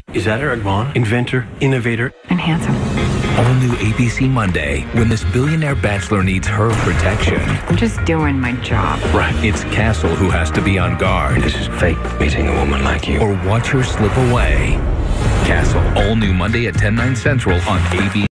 Is that Erik Vaughan? Inventor, innovator, and handsome. All new ABC Monday, when this billionaire bachelor needs her protection. I'm just doing my job. Right. It's Castle who has to be on guard. This is fake, meeting a woman like you. Or watch her slip away. Castle, all new Monday at 10/9 Central on ABC.